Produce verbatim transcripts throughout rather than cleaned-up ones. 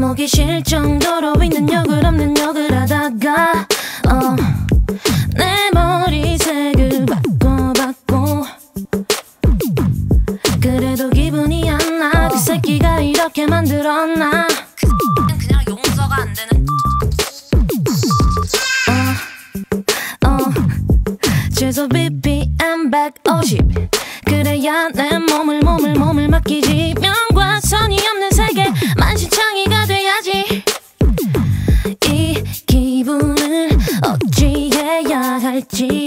목이 쉴 정도로 있는 욕을 없는 욕을 하다가 어, 내 머리색을 바꿔봤고 그래도 기분이 안 나. 그 새끼가 이렇게 만들었나. 그 그냥 용서가 안 되는. 어, 어, 최소 비피엠 백오십 그래야 내 몸을 몸을 몸을 맡기지. 면과 선이 없는 세계 만신창이가 돼야지. 이 기분을 어찌해야 할지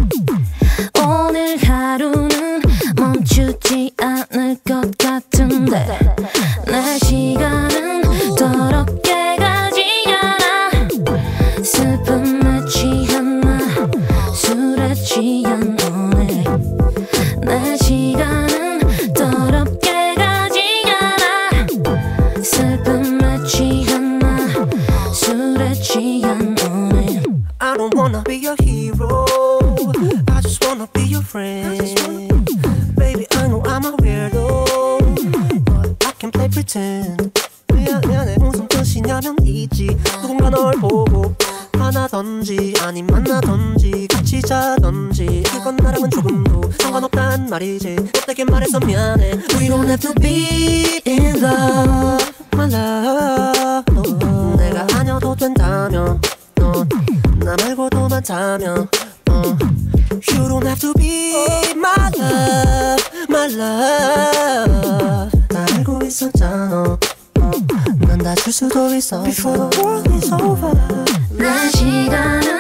오늘 하루는 멈추지 않을 것 같은데 내 시간은 더럽게 가지 않아. 슬픔에 취한 나 술에 취한 너네 내 시간은 더럽게 가지 않아. 슬픔에 취한 나 술에 취한 너네. I don't wanna be your hero, I just wanna be your friend. Baby I know I'm a weirdo, but I can play pretend. 미안, 미안해 무슨 뜻이냐면 있지. 누군가 널 보고 화나던지 아님 만나던지 같이 자던지 그건 나랑은 조금도 상관없단 말이지. 못되게 말해서 미안해. We don't have to be in love, my love. 어, 내가 아녀도 된다면 어, 나 말고도 많다면 어, You don't have to be my love, my love. 다 알고 있었잖아. 어, 난 다 줄 수도 있어. Before the world is over. 내 시간은